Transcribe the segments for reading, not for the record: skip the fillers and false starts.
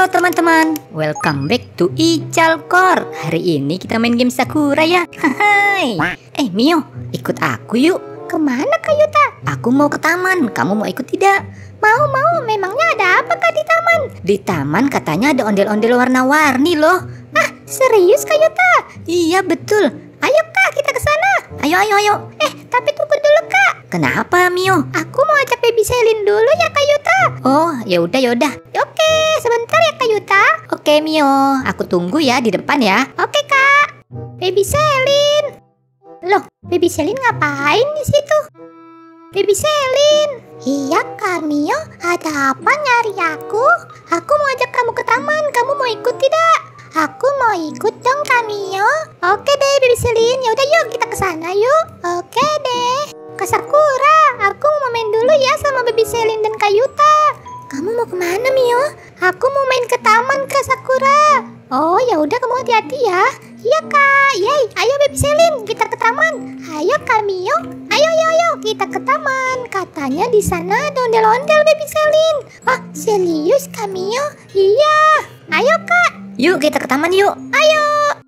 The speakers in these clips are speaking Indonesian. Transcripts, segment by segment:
Halo teman-teman, welcome back to Ichalcore. Hari ini kita main game Sakura ya. Hai. Mio, ikut aku yuk. Kemana Kak Yuta? Aku mau ke taman, kamu mau ikut tidak? Mau, memangnya ada apa Kak di taman? Di taman katanya ada ondel-ondel warna-warni loh. Ah, serius Kak Yuta? Iya betul. Ayo Kak, kita ke sana. Ayo. Tapi tunggu dulu Kak. Kenapa Mio? Aku mau ajak Baby Selin dulu ya Kak Yuta. Oh, ya udah. Oke, sebentar ya Kak Yuta. Oke Mio, aku tunggu ya di depan ya. Oke Kak. Baby Selin. Loh, Baby Selin ngapain di situ? Baby Selin. Iya Kak Mio, ada apa nyari aku? Aku mau ajak kamu ke taman, kamu mau ikut tidak? Aku mau ikut dong Kak Mio. Oke deh Baby Selin, yaudah yuk kita ke sana yuk. Oke deh. Kak Sakura, aku mau main dulu ya sama Baby Selin dan Kak Yuta. Kamu mau kemana Mio? Aku mau main ke taman Kak Sakura. Oh ya udah, kamu hati-hati ya. Iya Kak, yay. Ayo Baby Selin, kita ke taman. Ayo Kak Mio, ayo kita ke taman. Katanya di sana ada ondel-ondel Baby Selin. Ah, serius Kak Mio? Iya. Ayo Kak. Yuk kita ke taman yuk. Ayo.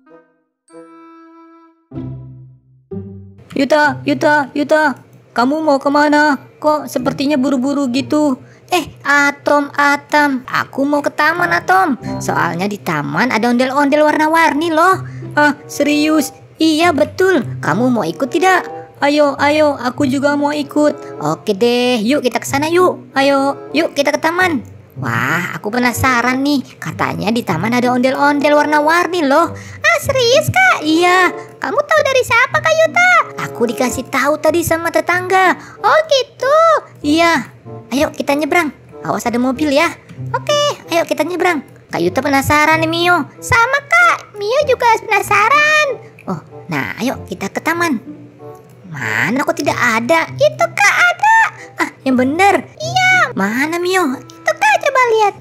Yuta, kamu mau kemana? Kok sepertinya buru-buru gitu? Atom, aku mau ke taman Atom. Soalnya di taman ada ondel-ondel warna-warni loh. Ah, serius? Iya betul. Kamu mau ikut tidak? Ayo, aku juga mau ikut. Oke deh, yuk kita ke sana yuk. Ayo, yuk kita ke taman. Wah, aku penasaran nih. Katanya di taman ada ondel-ondel warna-warni loh. Ah, serius Kak? Iya. Kamu tahu dari siapa Kak Yuta? Aku dikasih tahu tadi sama tetangga. Oh gitu. Iya. Ayo kita nyebrang. Awas ada mobil ya. Oke, ayo kita nyebrang. Kak Yuta penasaran nih Mio. Sama Kak, Mio juga penasaran. Oh, nah ayo kita ke taman. Mana kok tidak ada? Itu Kak ada. Ah, yang benar. Iya. Mana Mio? Itu Kak, coba lihat.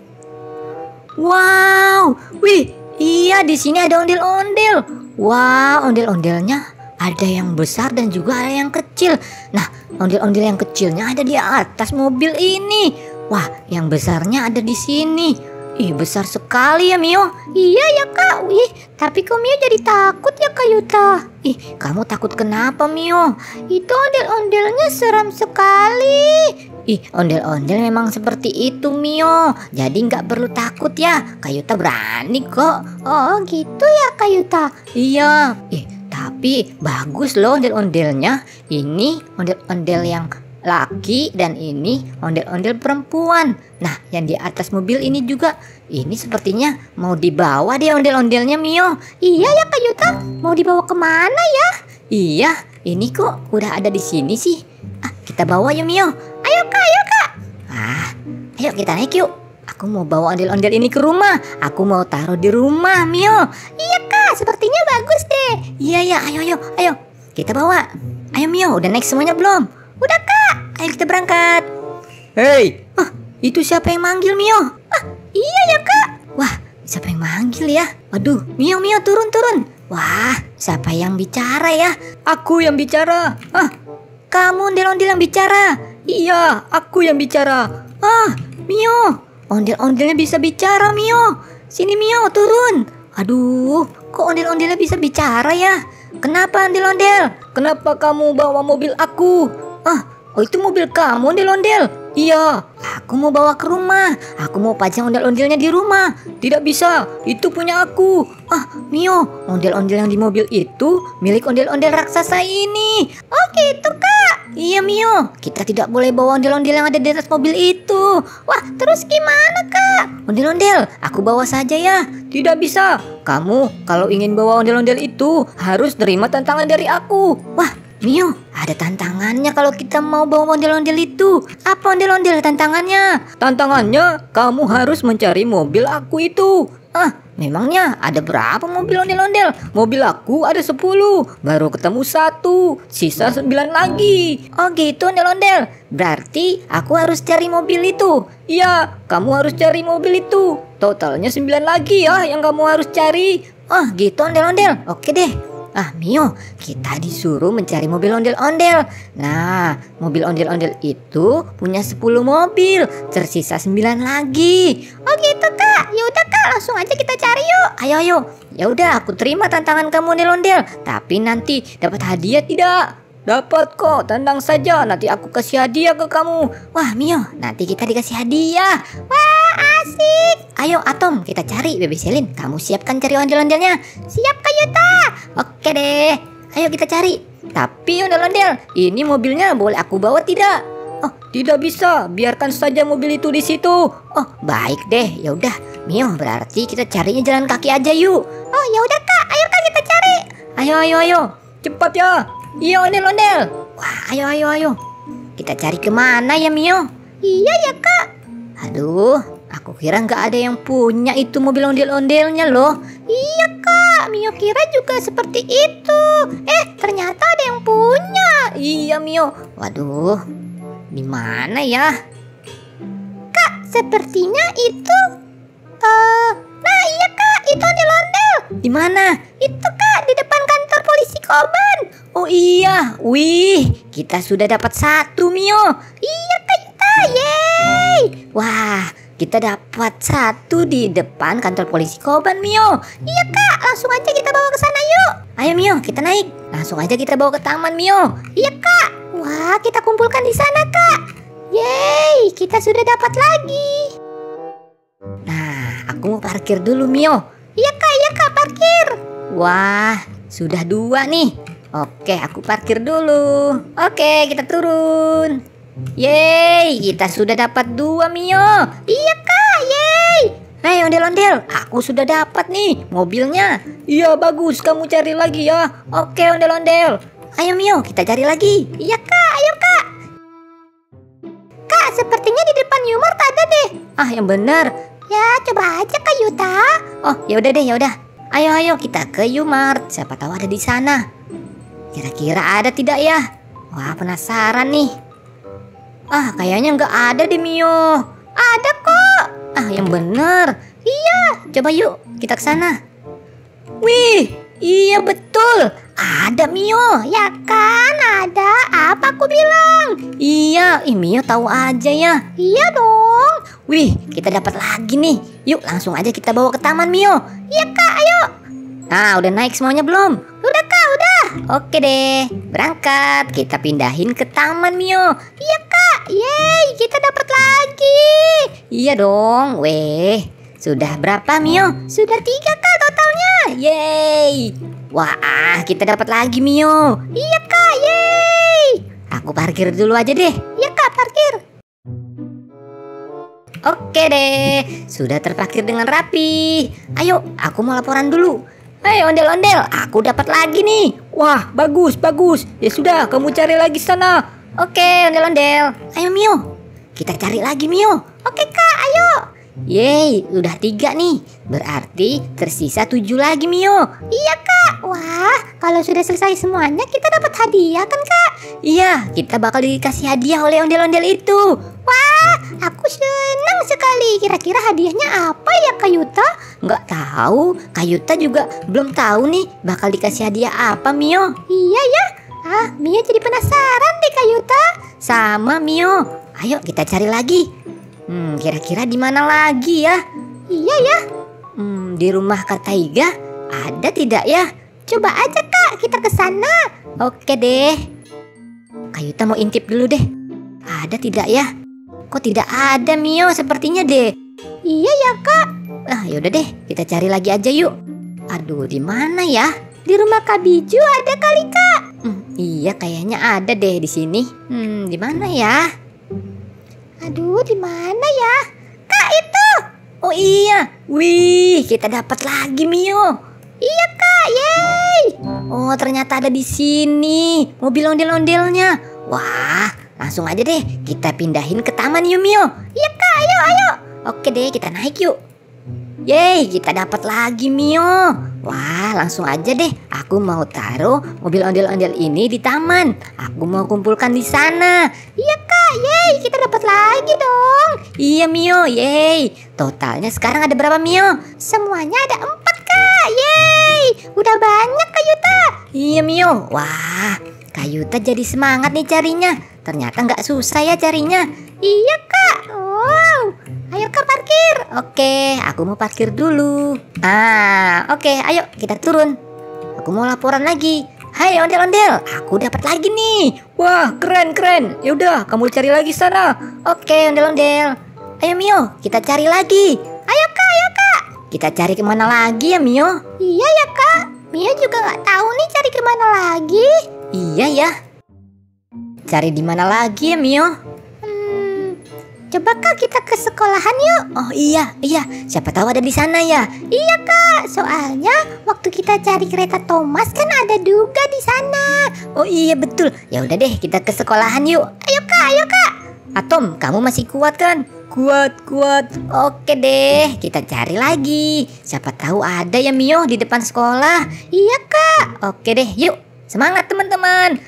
Wow, wih, iya di sini ada ondel-ondel. Wah, ondel-ondelnya ada yang besar dan juga ada yang kecil. Nah, ondel-ondel yang kecilnya ada di atas mobil ini. Wah, yang besarnya ada di sini. Ih, besar sekali ya Mio. Iya ya Kak. Wih, tapi kok Mio jadi takut ya Kak Yuta? Ih, kamu takut kenapa Mio? Itu ondel-ondelnya seram sekali. Ih, ondel-ondel memang seperti itu Mio. Jadi nggak perlu takut ya. Kak Yuta berani kok. Oh gitu ya Kak Yuta? Iya. Tapi bagus loh ondel-ondelnya. Ini ondel-ondel yang laki dan ini ondel-ondel perempuan. Nah, yang di atas mobil ini juga. Ini sepertinya mau dibawa deh ondel-ondelnya Mio. Iya ya Kak Yuta? Mau dibawa kemana ya? Iya, ini kok udah ada di sini sih. Ah, kita bawa ya Mio. Ayo Kak. Ah, ayo kita naik yuk. Aku mau bawa ondel-ondel ini ke rumah. Aku mau taruh di rumah Mio. Iya Kak, sepertinya bagus deh. Iya, ayo. Kita bawa. Ayo Mio, udah naik semuanya belum? Udah Kak, ayo kita berangkat. Hei, itu siapa yang manggil Mio? Ah, iya ya Kak. Wah, siapa yang manggil ya? Waduh, Mio turun. Wah, siapa yang bicara ya? Aku yang bicara. Ah, kamu ondel-ondel yang bicara. Iya, aku yang bicara. Ah, Mio, ondel-ondelnya bisa bicara Mio. Sini Mio, turun. Aduh, kok ondel-ondelnya bisa bicara ya? Kenapa ondel-ondel? Kenapa kamu bawa mobil aku? Oh itu mobil kamu ondel-ondel? Iya, aku mau bawa ke rumah. Aku mau pajang ondel-ondelnya di rumah. Tidak bisa, itu punya aku. Ah, Mio, ondel-ondel yang di mobil itu milik ondel-ondel raksasa ini. Oh gitu Kak? Iya Mio, kita tidak boleh bawa ondel-ondel yang ada di atas mobil itu. Wah, terus gimana Kak? Ondel-ondel, aku bawa saja ya. Tidak bisa. Kamu kalau ingin bawa ondel-ondel itu harus terima tantangan dari aku. Wah, Mio, ada tantangannya kalau kita mau bawa ondel-ondel itu. Apa ondel-ondel tantangannya? Tantangannya, kamu harus mencari mobil aku itu. Ah, memangnya ada berapa mobil ondel-ondel? Mobil aku ada 10, baru ketemu 1, sisa 9 lagi. Oh gitu ondel-ondel. Berarti aku harus cari mobil itu. Iya, kamu harus cari mobil itu. Totalnya 9 lagi ya yang kamu harus cari. Oh gitu ondel-ondel. Oke deh. Ah Mio, kita disuruh mencari mobil ondel-ondel. Nah, mobil ondel-ondel itu punya 10 mobil, tersisa 9 lagi. Oh gitu kak, ya udah kak, langsung aja kita cari yuk. Ayo. Ya udah, aku terima tantangan kamu ondel-ondel. Tapi nanti dapat hadiah tidak? Dapat kok, tenang saja. Nanti aku kasih hadiah ke kamu. Wah Mio, nanti kita dikasih hadiah. Wah asik. Ayo Atom, kita cari. Bebe Selin, kamu siapkan cari ondel-ondelnya. Siap Kak Yuta. Oke deh, ayo kita cari. Tapi ondel-ondel, ini mobilnya boleh aku bawa tidak? Oh tidak bisa, biarkan saja mobil itu di situ. Oh baik deh, ya udah Mio, berarti kita carinya jalan kaki aja yuk. Oh ya udah kak, ayo kak kita cari. Ayo, cepat ya. Iya ondel-ondel. Wah ayo. Kita cari kemana ya Mio? Iya ya kak. Aduh, aku kira nggak ada yang punya itu mobil ondel-ondelnya loh. Iya kak, Mio kira juga seperti itu. Ternyata ada yang punya. Iya Mio. Waduh, di mana ya? Kak, sepertinya itu. Nah iya kak, itu ondel-ondel. Di mana? Itu kak, di depan kantor polisi Koban. Oh iya, wih, kita sudah dapat 1 Mio. Iya kak, yeay. Wah, kita dapat 1 di depan kantor polisi Koban Mio. Iya kak, langsung aja kita bawa ke sana yuk. Ayo Mio, kita naik. Langsung aja kita bawa ke taman Mio. Iya kak. Wah, kita kumpulkan di sana kak. Yeay, kita sudah dapat lagi. Nah, aku mau parkir dulu Mio. Iya kak, parkir. Wah, sudah 2 nih. Oke, aku parkir dulu. Oke, kita turun. Yeay, kita sudah dapat 2 Mio. Iya kak, yeay. Hei ondel-ondel, aku sudah dapat nih mobilnya. Iya bagus, kamu cari lagi ya. Oke ondel-ondel. Ayo Mio, kita cari lagi. Iya kak, ayo kak. Kak, sepertinya di depan Yumart ada deh. Ah yang benar. Ya coba aja kak Yuta. Oh ya udah deh, ya udah. Ayo kita ke Yumart. Siapa tahu ada di sana. Kira-kira ada tidak ya? Wah penasaran nih. Ah kayaknya nggak ada deh Mio. Ada kok. Ah yang bener. Iya, coba yuk kita ke sana. Wih, iya betul. Ada Mio. Ya kan ada. Apa aku bilang? Iya, Mio tahu aja ya. Iya dong. Wih, kita dapat lagi nih. Yuk langsung aja kita bawa ke taman Mio. Iya kak, ayo. Nah udah naik semuanya belum? Udah kak, udah. Oke deh, berangkat. Kita pindahin ke taman Mio. Iya kak, yeay kita dapat lagi. Iya dong, weh. Sudah berapa Mio? Sudah 3 kak totalnya. Yeay. Wah, kita dapat lagi Mio. Iya kak, yeay. Aku parkir dulu aja deh. Iya kak, parkir. Oke deh, sudah terparkir dengan rapi. Ayo, aku mau laporan dulu. Hei ondel-ondel, aku dapat lagi nih. Wah, bagus. Ya sudah, kamu cari lagi sana. Oke, ondel-ondel. Ayo Mio, kita cari lagi Mio. Oke kak, ayo. Yeay, udah 3 nih. Berarti tersisa 7 lagi Mio. Iya kak. Wah, kalau sudah selesai semuanya kita dapat hadiah kan kak? Iya, kita bakal dikasih hadiah oleh ondel-ondel itu. Wah, aku senang sekali. Kira-kira hadiahnya apa ya Kak Yuta? Nggak tahu. Kak Yuta juga belum tahu nih bakal dikasih hadiah apa Mio. Iya ya. Ah, Mio jadi penasaran deh Kak Yuta. Sama Mio. Ayo kita cari lagi. Kira-kira di mana lagi ya? Iya ya. Di rumah Kak Taiga ada tidak ya? Coba aja Kak, kita ke sana. Oke deh. Kak Yuta mau intip dulu deh. Ada tidak ya? Kok tidak ada Mio sepertinya deh. Iya ya kak. Ah yaudah deh, kita cari lagi aja yuk. Aduh, di mana ya? Di rumah Kak Biju ada kali kak. Iya kayaknya ada deh di sini. Di mana ya? Aduh, di mana ya? Kak itu. Oh iya. Wih, kita dapat lagi Mio. Iya kak, yeay. Oh ternyata ada di sini mobil ondel-ondelnya. Wah, langsung aja deh kita pindahin ke taman yuk Mio. Iya kak, ayo. Oke deh, kita naik yuk. Yeay, kita dapat lagi Mio. Wah, langsung aja deh. Aku mau taruh mobil ondel-ondel ini di taman. Aku mau kumpulkan di sana. Iya kak, yeay, kita dapat lagi dong. Iya Mio, yeay. Totalnya sekarang ada berapa Mio? Semuanya ada 4 kak. Kak, yeay, udah banyak Kak Yuta. Iya Mio, wah Kak Yuta jadi semangat nih carinya. Ternyata nggak susah ya carinya. Iya Kak, wow, ayo Kak parkir. Oke, aku mau parkir dulu. Oke, ayo kita turun. Aku mau laporan lagi. Hai ondel-ondel, aku dapat lagi nih. Wah, keren. Yaudah, kamu cari lagi sana. Oke, ondel-ondel. Ayo Mio, kita cari lagi. Ayo Kak. Kita cari kemana lagi ya Mio? Iya ya Kak, Mio juga nggak tahu nih cari kemana lagi. Iya ya. Cari di mana lagi ya Mio? Coba Kak kita ke sekolahan yuk. Oh iya, siapa tahu ada di sana ya. Iya Kak, soalnya waktu kita cari kereta Thomas kan ada juga di sana. Oh iya betul. Ya udah deh, kita ke sekolahan yuk. Ayo Kak. Atom, kamu masih kuat kan? Kuat. Oke deh, kita cari lagi. Siapa tahu ada ya Mio di depan sekolah. Iya Kak. Oke deh, yuk. Semangat teman-teman.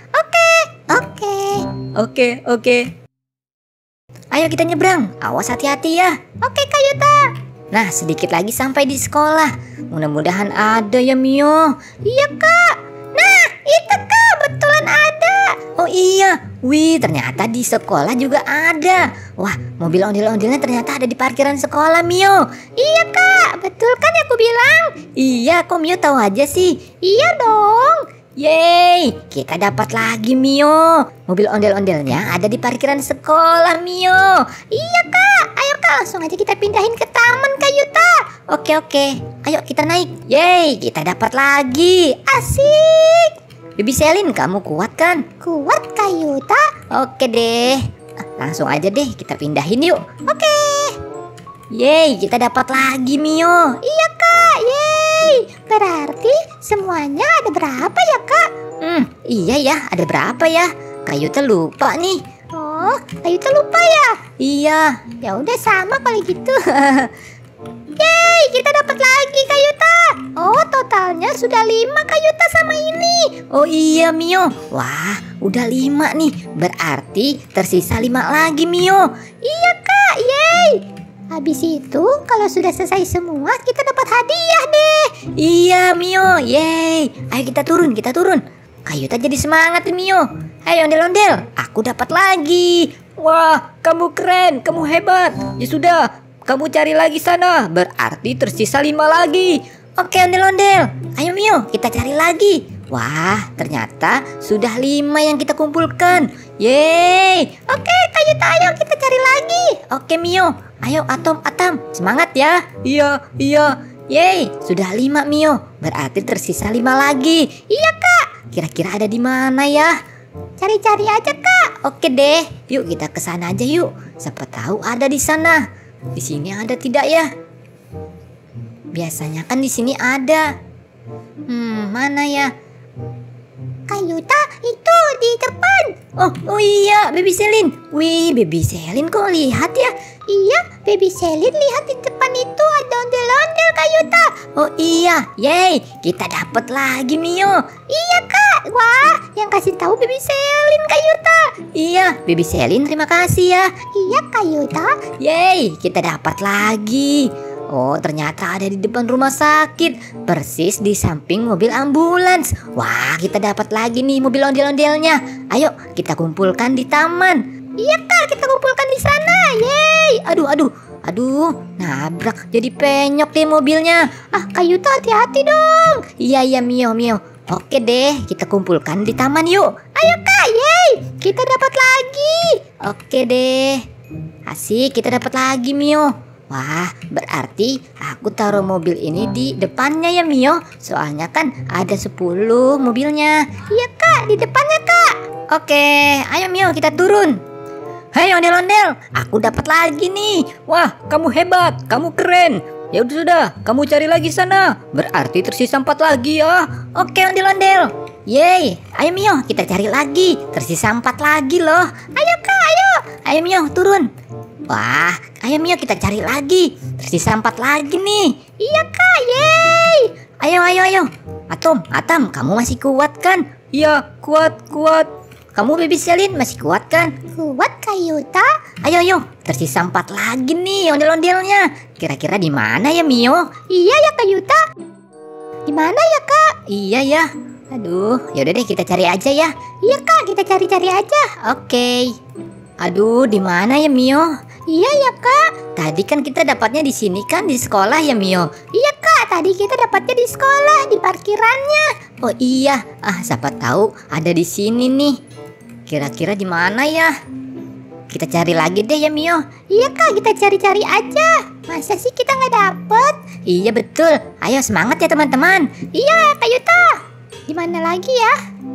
Oke. Ayo kita nyebrang, awas hati-hati ya. Oke Kak Yuta. Nah sedikit lagi sampai di sekolah. Mudah-mudahan ada ya Mio. Iya Kak. Nah itu Kak, betulan ada. Oh iya, wih ternyata di sekolah juga ada. Wah mobil ondel-ondelnya ternyata ada di parkiran sekolah Mio. Iya Kak, betul kan aku bilang? Iya, kok Mio tahu aja sih? Iya dong. Yeay, kita dapat lagi Mio. Mobil ondel-ondelnya ada di parkiran sekolah Mio. Iya Kak, ayo Kak langsung aja kita pindahin ke taman Kak Yuta. Oke, ayo kita naik. Yeay, kita dapat lagi. Asik. Baby Selin, kamu kuat kan? Kuat Kak Yuta. Oke deh, langsung aja deh kita pindahin yuk. Oke. Yeay, kita dapat lagi Mio. Iya Kak, yeay. Berarti semuanya ada berapa ya Kak? Iya ya, ada berapa ya? Kak Yuta lupa nih. Oh, Kak Yuta lupa ya? Iya. Ya udah sama kali gitu. Yeay, kita dapat lagi Kak Yuta. Oh, totalnya sudah 5 Kak Yuta sama ini. Oh iya Mio. Wah, udah 5 nih. Berarti tersisa 5 lagi Mio. Iya Kak, yeay. Habis itu kalau sudah selesai semua kita dapat hadiah deh. Iya Mio, yeay. Ayo kita turun. Kak Yuta jadi semangat nih Mio. Ayo ondel-ondel, aku dapat lagi. Wah, kamu keren, kamu hebat. Ya sudah, kamu cari lagi sana. Berarti tersisa 5 lagi. Oke ondel-ondel, ayo Mio kita cari lagi. Wah, ternyata sudah 5 yang kita kumpulkan. Yeay. Oke Kak Yuta, ayo kita cari lagi. Oke Mio. Ayo Atom, semangat ya. Iya. Yeay, sudah 5 Mio. Berarti tersisa 5 lagi. Iya Kak. Kira-kira ada di mana ya? Cari-cari aja Kak. Oke deh. Yuk kita ke sana aja yuk. Siapa tahu ada di sana. Di sini ada tidak ya? Biasanya kan di sini ada. Mana ya? Kak Yuta, itu di depan. Oh iya, Baby Selin. Wih, Baby Selin kok lihat ya? Iya, Baby Selin lihat di depan itu ada ondel-ondel Kak Yuta. Oh iya, yeay, kita dapat lagi Mio. Iya Kak, wah, yang kasih tahu Baby Selin Kak Yuta. Iya, Baby Selin terima kasih ya. Iya Kak Yuta. Yeay, kita dapat lagi. Oh, ternyata ada di depan rumah sakit, persis di samping mobil ambulans. Wah, kita dapat lagi nih mobil ondel-ondelnya. Ayo, kita kumpulkan di taman. Iya Kak, kita kumpulkan di sana. Yeay. Aduh, nabrak jadi penyok deh mobilnya. Kak Yuta hati-hati dong. Iya Mio. Oke deh, kita kumpulkan di taman yuk. Ayo Kak, yeay. Kita dapat lagi. Oke deh. Asik, kita dapat lagi Mio. Wah, berarti aku taruh mobil ini di depannya ya Mio. Soalnya kan ada 10 mobilnya. Iya Kak, di depannya Kak. Oke, ayo Mio kita turun. Hei ondel-ondel, aku dapat lagi nih. Wah, kamu hebat, kamu keren. Ya udah sudah, kamu cari lagi sana. Berarti tersisa 4 lagi ya. Oke ondel-ondel. Yeay, ayo Mio kita cari lagi. Tersisa 4 lagi loh. Ayo Kak, ayo. Ayo Mio turun. Wah, ayo Mio kita cari lagi. Tersisa 4 lagi nih. Iya Kak, yeay. Ayo. Atom, kamu masih kuat kan? Iya, kuat. Kamu Baby Selin masih kuat kan? Kuat Kak Yuta. Ayo, tersisa 4 lagi nih ondel-ondelnya. Kira-kira di mana ya Mio? Iya ya Kak Yuta. Di mana ya, Kak? Iya ya. Aduh, yaudah deh kita cari aja ya. Iya, Kak, kita cari-cari aja. Oke. Aduh, di mana ya Mio? Iya ya, Kak. Tadi kan kita dapatnya di sini kan di sekolah ya Mio. Iya, Kak, tadi kita dapatnya di sekolah, di parkirannya. Oh iya, siapa tahu ada di sini nih. Kira-kira di mana ya? Kita cari lagi deh ya Mio. Iya, Kak, kita cari-cari aja. Masa sih kita nggak dapet? Iya betul. Ayo semangat ya teman-teman. Iya, Kak Yuta. Di mana lagi ya?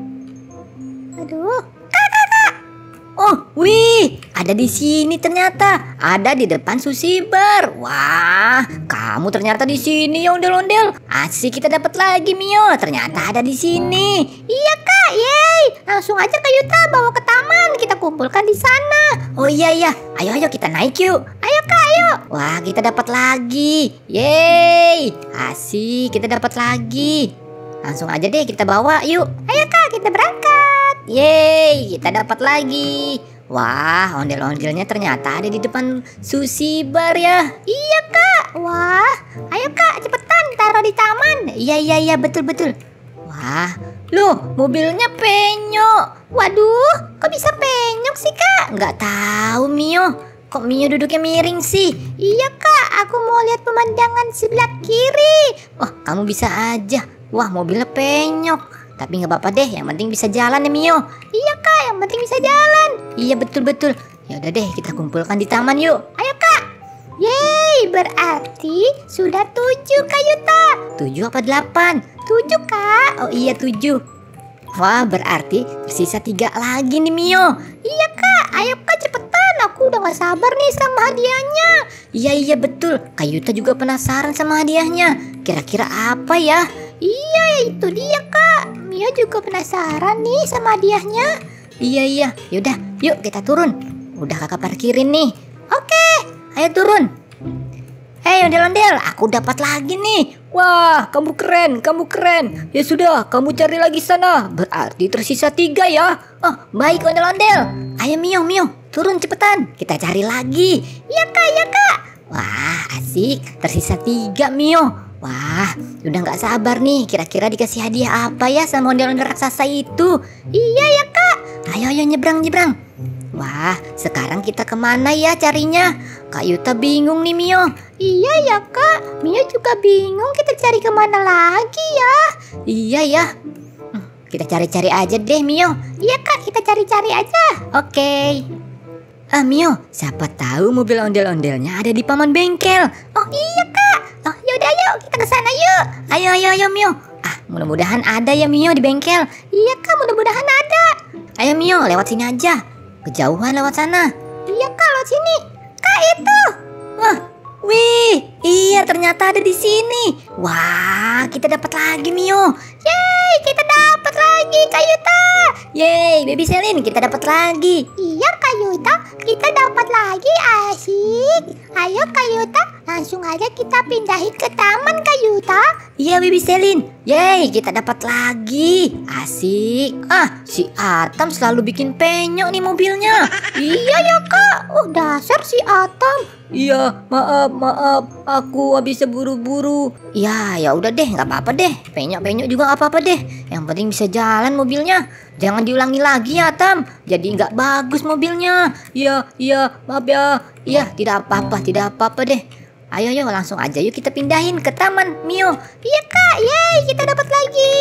Aduh. Kak. Oh, wih, ada di sini ternyata. Ada di depan Susibar. Wah, kamu ternyata di sini ya ondel-ondel. Asik kita dapat lagi Mio. Ternyata ada di sini. Iya, Kak, yeay. Langsung aja Kak Yuta bawa ke taman. Kita kumpulkan di sana. Oh iya. Ayo kita naik yuk. Ayo, Kak, ayo. Wah, kita dapat lagi. Yeay. Asik, kita dapat lagi. Langsung aja deh kita bawa yuk. Ayo, Kak, kita berangkat. Yeay, kita dapat lagi. Wah, ondel-ondelnya ternyata ada di depan Susibar ya. Iya, Kak. Wah, ayo Kak, cepetan taruh di taman. Iya, betul. Wah, loh, mobilnya penyok. Waduh, kok bisa penyok sih, Kak? Nggak tahu Mio. Kok Mio duduknya miring sih? Iya, Kak, aku mau lihat pemandangan sebelah kiri. Oh, kamu bisa aja. Wah, mobilnya penyok. Tapi nggak apa-apa deh, yang penting bisa jalan ya Mio. Iya, Kak, yang penting bisa jalan. Iya, betul. Ya udah deh, kita kumpulkan di taman yuk. Ayo, Kak. Yeay, berarti sudah 7 Kak Yuta. 7 apa 8? 7, Kak. Oh iya 7. Wah, berarti tersisa 3 lagi nih Mio. Iya, Kak. Ayo, Kak, cepetan. Aku udah gak sabar nih sama hadiahnya. Iya, betul. Kak Yuta juga penasaran sama hadiahnya. Kira-kira apa ya? Iya, itu dia, Kak. Mia juga penasaran nih sama hadiahnya. Iya. Yaudah, yuk kita turun. Udah kakak parkirin nih. Oke. Ayo turun. Hei ondel-ondel, aku dapat lagi nih. Wah, kamu keren. Ya sudah, kamu cari lagi sana. Berarti tersisa 3 ya. Oh, baik ondel-ondel. Ayo Mio, turun cepetan. Kita cari lagi. Iya, Kak. Wah, asik. Tersisa 3 Mio. Wah, udah gak sabar nih. Kira-kira dikasih hadiah apa ya sama ondel-ondel raksasa itu? Iya ya, Kak. Ayo nyebrang. Wah, sekarang kita kemana ya carinya? Kak Yuta bingung nih Mio. Iya ya, Kak. Mia juga bingung kita cari kemana lagi ya. Iya ya. Kita cari-cari aja deh Mio. Iya, Kak, kita cari-cari aja. Oke. Mio, siapa tahu mobil ondel-ondelnya ada di paman bengkel. Oh iya, Kak. Oh, yaudah yuk, kita ke sana yuk. Ayo Mio. Mudah-mudahan ada ya Mio di bengkel. Iya, Kak, mudah-mudahan ada. Ayo Mio, lewat sini aja. Kejauhan lewat sana. Iya, Kak, lewat sini. Kak, itu. Wah, wih, iya ternyata ada di sini. Wah, kita dapat lagi Mio. Yeay, kita dapat lagi Kak Yuta. Yeay, Baby Selin, kita dapat lagi. Iya, Kak Yuta, kita dapat lagi. Asik. Ayo Kak Yuta, langsung aja kita pindahin ke taman Kak Yuta. Iya, Baby Selin. Yeay, kita dapat lagi. Asik. Si Atam selalu bikin penyok nih mobilnya. Iya ya, Kak. Dasar si Atam. Iya, maaf. Aku habis buru-buru. Ya udah deh, nggak apa-apa deh. Penyok juga nggak apa-apa deh. Yang penting bisa jalan mobilnya. Jangan diulangi lagi ya, Tam. Jadi nggak bagus mobilnya. Iya, maaf ya. Iya, tidak apa-apa deh. Ayo langsung aja yuk kita pindahin ke taman Mio. Iya, Kak. Yeay, kita dapat lagi.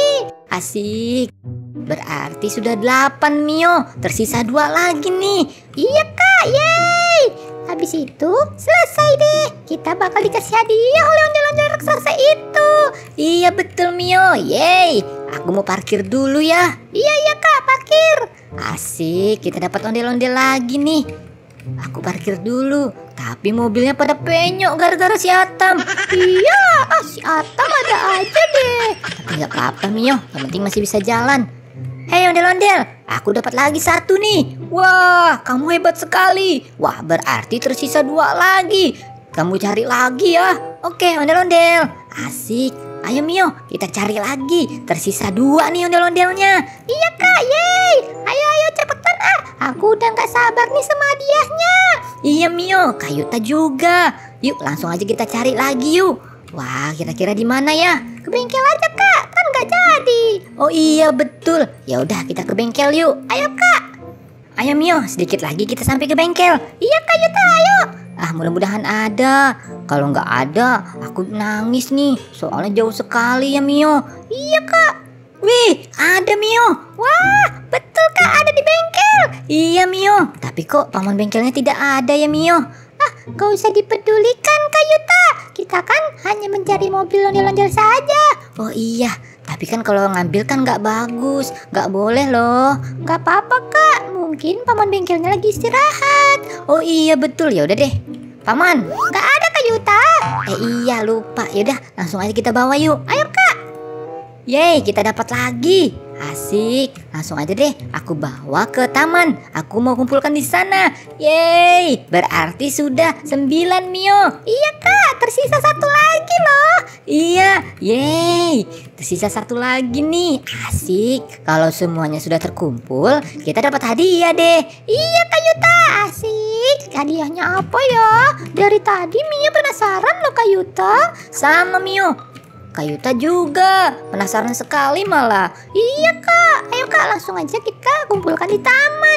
Asik. Berarti sudah 8 Mio. Tersisa 2 lagi nih. Iya, Kak. Yeay. Habis itu selesai deh. Kita bakal dikasih hadiah oleh ondel-ondel raksasa itu. Iya betul Mio. Yeay. Aku mau parkir dulu ya. Iya Kak, parkir. Asik, kita dapat ondel-ondel lagi nih. Aku parkir dulu. Tapi mobilnya pada penyok gara-gara si Atam. Iya, si Atam ada aja deh. Tapi gak apa-apa Mio, yang penting masih bisa jalan. Hei ondel-ondel, aku dapat lagi 1 nih. Wah, kamu hebat sekali. Wah, berarti tersisa 2 lagi. Kamu cari lagi ya. Oke ondel-ondel. Asik. Ayo Mio, kita cari lagi. Tersisa 2 nih ondel-ondelnya. Iya Kak, yeay. Ayo cepetan Aku udah gak sabar nih sama hadiahnya. Iya Mio, Kak Yuta juga. Yuk langsung aja kita cari lagi yuk. Wah, kira-kira di mana ya? Ke bengkel aja Kak, kan nggak jadi. Oh iya betul. Ya udah kita ke bengkel yuk. Ayo Kak. Ayo Mio, sedikit lagi kita sampai ke bengkel. Iya Kak Yuta, ayo. Ah, mudah-mudahan ada. Kalau nggak ada, aku nangis nih. Soalnya jauh sekali ya Mio. Iya Kak. Wih, ada Mio. Wah, betul Kak, ada di bengkel. Iya Mio, tapi kok paman bengkelnya tidak ada ya Mio? Ah, gak usah dipedulikan Kak Yuta. Kita kan hanya mencari mobil ondel-ondel saja. Oh iya, tapi kan kalau ngambil kan nggak bagus, nggak boleh loh. Gak apa-apa Kak, mungkin paman bengkelnya lagi istirahat. Oh iya betul, ya udah deh. Paman. Gak ada Kak Yuta. Iya lupa. Yaudah langsung aja kita bawa yuk. Ayo Kak. Yeay, kita dapat lagi. Asik. Langsung aja deh aku bawa ke taman. Aku mau kumpulkan di sana. Yeay, berarti sudah 9 Mio. Iya Kak, tersisa satu lagi loh. Iya, yeay. Tersisa satu lagi nih. Asik. Kalau semuanya sudah terkumpul, kita dapat hadiah deh. Iya Kak Yuta, asik. Hadiahnya apa ya? Dari tadi Mio penasaran loh Kak Yuta. Sama Mio. Kak Yuta juga penasaran sekali malah. Iya Kak, ayo Kak langsung aja kita kumpulkan di taman.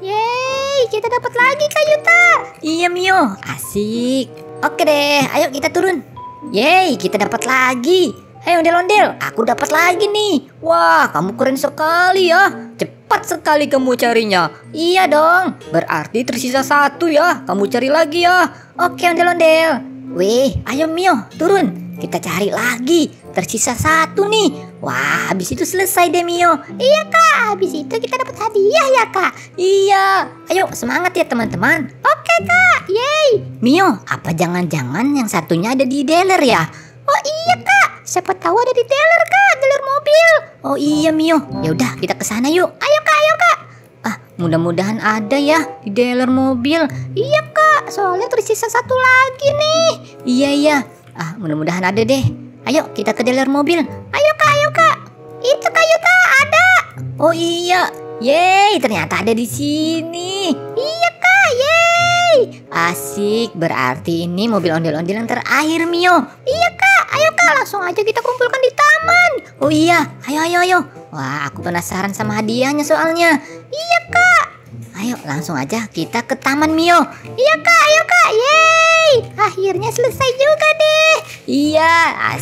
Yeay, kita dapat lagi Kak Yuta. Iya Mio, asik. Oke deh, ayo kita turun. Yeay, kita dapat lagi. Hei ondel-ondel, aku dapat lagi nih. Wah, kamu keren sekali ya. Cepat sekali kamu carinya. Iya dong, berarti tersisa satu ya. Kamu cari lagi ya. Oke ondel-ondel. Wih, ayo Mio, turun. Kita cari lagi. Tersisa satu nih. Wah, habis itu selesai deh Mio. Iya Kak, habis itu kita dapat hadiah ya Kak. Iya, ayo semangat ya teman-teman. Oke Kak, yeay. Mio, apa jangan-jangan yang satunya ada di dealer ya? Oh iya Kak, siapa tahu ada di dealer Kak, dealer mobil. Oh iya Mio, ya udah kita ke sana yuk. Ayo Kak, ayo Kak. Ah, mudah-mudahan ada ya di dealer mobil. Iya Kak, soalnya tersisa satu lagi nih. Iya. Ah, mudah-mudahan ada deh. Ayo kita ke dealer mobil. Ayo Kak. Itu Kak Yuta ada. Oh iya, yeay ternyata ada di sini. Iya Kak, yeay. Asik, berarti ini mobil ondel-ondel yang terakhir Mio. Iya Kak, ayo Kak langsung aja kita kumpulkan di taman. Oh iya, ayo. Wah, aku penasaran sama hadiahnya soalnya. Iya Kak. Ayo langsung aja kita ke taman Mio. Iya Kak, ayo Kak, yeay. Akhirnya selesai juga deh. Iya,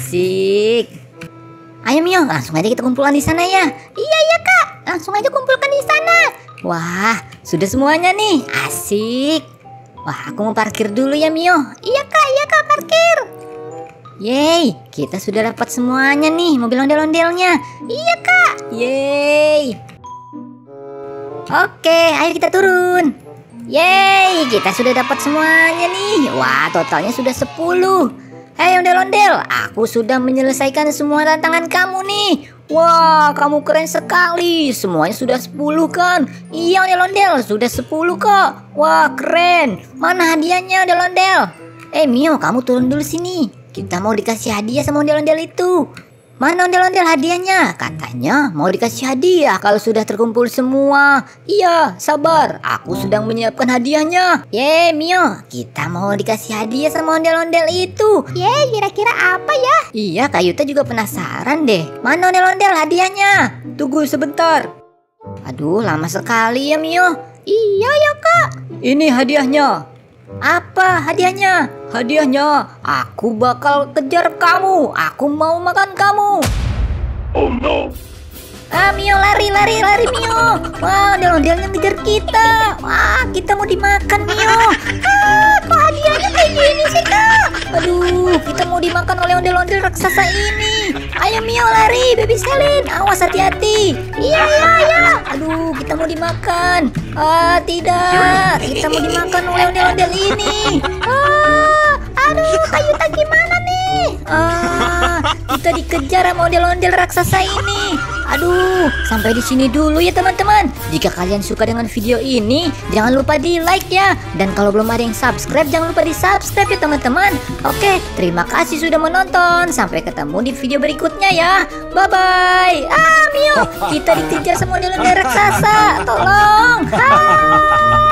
asik. Ayo Mio, langsung aja kita kumpulkan di sana ya. Iya Kak, langsung aja kumpulkan di sana. Wah, sudah semuanya nih, asik. Wah, aku mau parkir dulu ya Mio. Iya Kak, parkir. Yeay, kita sudah dapat semuanya nih mobil ondel-ondelnya. Iya Kak. Yeay. Oke, ayo kita turun. Yeay, kita sudah dapat semuanya nih. Wah, totalnya sudah 10. Hei ondel-ondel, aku sudah menyelesaikan semua tantangan kamu nih. Wah, kamu keren sekali. Semuanya sudah 10 kan? Iya ondel-ondel, sudah 10 kok. Wah, keren. Mana hadiahnya ondel-ondel? Mio, kamu turun dulu sini. Kita mau dikasih hadiah sama ondel-ondel itu. Mana ondel-ondel hadiahnya? Katanya mau dikasih hadiah kalau sudah terkumpul semua. Iya, sabar. Aku sedang menyiapkan hadiahnya. Yeay, Mio. Kita mau dikasih hadiah sama ondel-ondel itu. Yeay, kira-kira apa ya? Iya, Kak Yuta juga penasaran deh. Mana ondel-ondel hadiahnya? Tunggu sebentar. Aduh, lama sekali ya, Mio. Iya ya, Kak. Ini hadiahnya. Apa hadiahnya? Hadiahnya, aku bakal kejar kamu. Aku mau makan kamu. Oh no. Mio lari Mio. Wah, ondel-ondelnya ngejar kita. Wah, kita mau dimakan Mio. Kok hadiahnya kayak gini sih Kak? Aduh, kita mau dimakan oleh ondel-ondel raksasa ini. Ayo Mio lari, baby Selin. Awas hati-hati. Iya. Aduh, kita mau dimakan. Tidak. Kita mau dimakan oleh ondel-ondel ini. Aduh, Kak Yuta gimana nih? Kita dikejar sama ondel-ondel raksasa ini. Aduh, sampai di sini dulu ya teman-teman. Jika kalian suka dengan video ini, jangan lupa di like ya. Dan kalau belum ada yang subscribe, jangan lupa di subscribe ya teman-teman. Oke, terima kasih sudah menonton. Sampai ketemu di video berikutnya ya. Bye-bye. Mio, kita dikejar sama ondel-ondel raksasa. Tolong.